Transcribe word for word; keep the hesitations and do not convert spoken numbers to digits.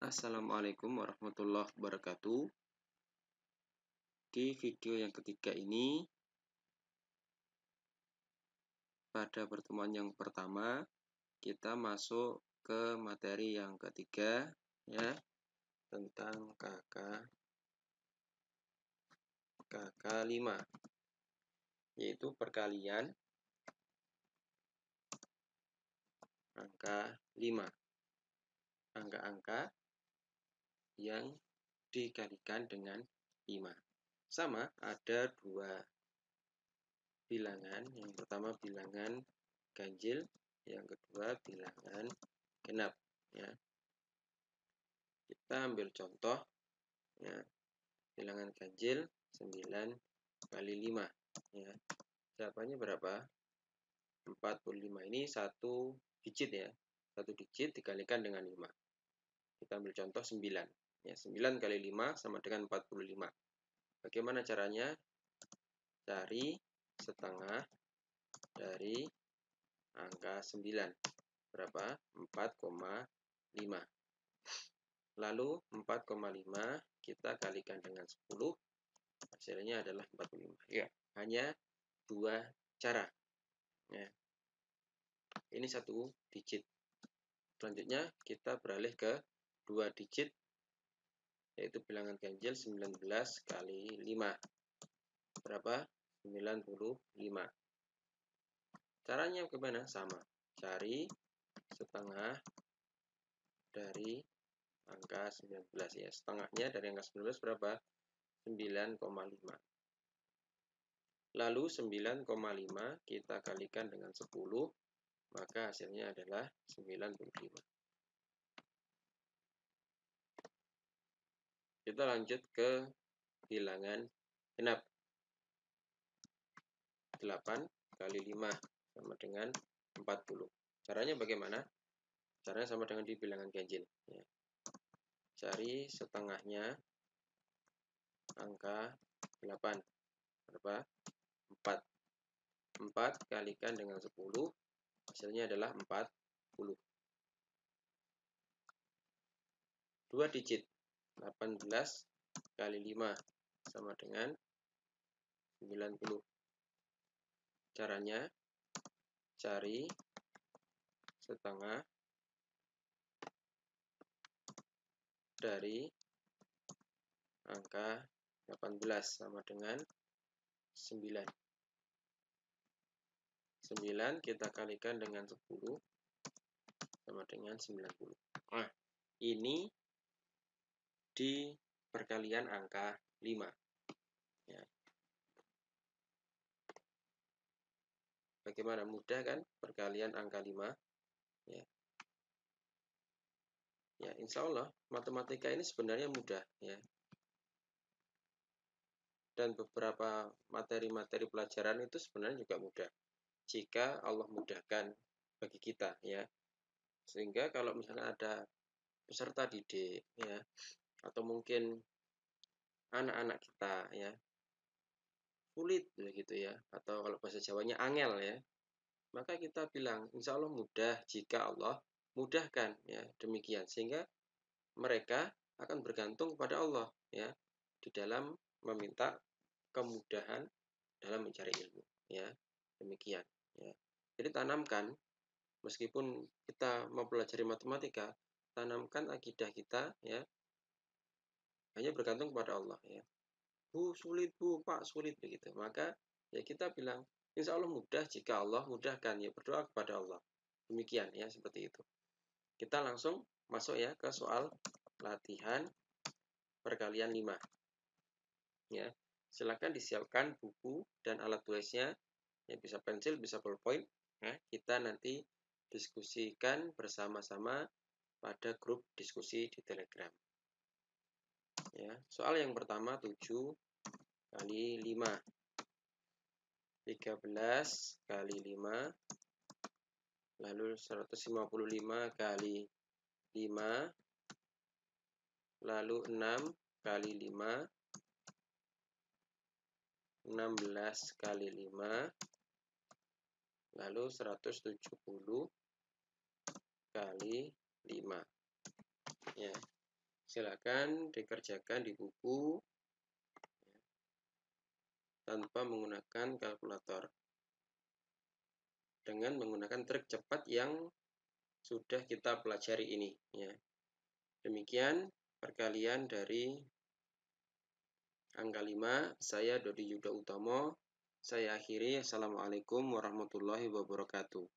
Assalamualaikum warahmatullahi wabarakatuh. Di video yang ketiga ini, pada pertemuan yang pertama, kita masuk ke materi yang ketiga, ya, tentang K K K K lima, yaitu perkalian angka lima. Angka-angka yang dikalikan dengan lima. Sama, ada dua bilangan. Yang pertama bilangan ganjil, yang kedua bilangan genap, ya. Kita ambil contoh, ya. Bilangan ganjil sembilan kali lima, ya. Jawabannya berapa? empat puluh lima. Ini satu digit, ya. Satu digit dikalikan dengan lima. Kita ambil contoh sembilan. Ya, sembilan kali lima sama dengan empat puluh lima. Bagaimana caranya? Cari setengah dari angka sembilan. Berapa? empat koma lima. Lalu empat koma lima kita kalikan dengan sepuluh. Hasilnya adalah empat puluh lima. Ya, hanya dua cara. Ya. Ini satu digit. Selanjutnya kita beralih ke dua digit, yaitu bilangan ganjil sembilan belas kali lima. Berapa? sembilan puluh lima. Caranya bagaimana? Sama. Cari setengah dari angka sembilan belas, ya. Setengahnya dari angka sembilan belas berapa? sembilan koma lima. Lalu sembilan koma lima kita kalikan dengan sepuluh, maka hasilnya adalah sembilan puluh lima. Kita lanjut ke bilangan genap. delapan kali lima sama dengan empat puluh. Caranya bagaimana? Caranya sama dengan di bilangan ganjil, ya. Cari setengahnya angka delapan. Berapa? empat. empat kalikan dengan sepuluh, hasilnya adalah empat puluh. Dua digit, delapan belas kali lima sama dengan sembilan puluh. Caranya, cari setengah dari angka delapan belas sama dengan sembilan. sembilan kita kalikan dengan sepuluh sama dengan sembilan puluh. Nah, ini di perkalian angka lima. Ya. Bagaimana? Mudah kan perkalian angka lima? Ya. Ya, insya Allah matematika ini sebenarnya mudah, ya. Dan beberapa materi-materi pelajaran itu sebenarnya juga mudah jika Allah mudahkan bagi kita, ya. Sehingga kalau misalnya ada peserta didik, ya, atau mungkin anak-anak kita, ya, sulit begitu, ya, atau kalau bahasa Jawanya angel, ya, maka kita bilang insya Allah mudah jika Allah mudahkan, ya, demikian, sehingga mereka akan bergantung kepada Allah, ya, di dalam meminta kemudahan dalam mencari ilmu, ya, demikian, ya. Jadi tanamkan, meskipun kita mempelajari matematika, tanamkan akidah kita, ya, hanya bergantung kepada Allah, ya. Bu, sulit Bu, Pak, sulit begitu. Maka ya kita bilang, insya Allah mudah jika Allah mudahkan, ya, berdoa kepada Allah. Demikian, ya, seperti itu. Kita langsung masuk, ya, ke soal latihan perkalian lima. Ya, silakan disiapkan buku dan alat tulisnya, ya, bisa pensil, bisa ballpoint. Ya, kita nanti diskusikan bersama-sama pada grup diskusi di Telegram. Ya, soal yang pertama tujuh kali lima. tiga belas kali lima. Lalu seratus lima puluh lima kali lima. Lalu enam kali lima. enam belas kali lima. Lalu seratus tujuh puluh kali lima. Ya. Silakan dikerjakan di buku tanpa menggunakan kalkulator, dengan menggunakan trik cepat yang sudah kita pelajari ini, ya. Demikian perkalian dari angka lima. Saya Dodi Yuda Utomo. Saya akhiri. Assalamualaikum warahmatullahi wabarakatuh.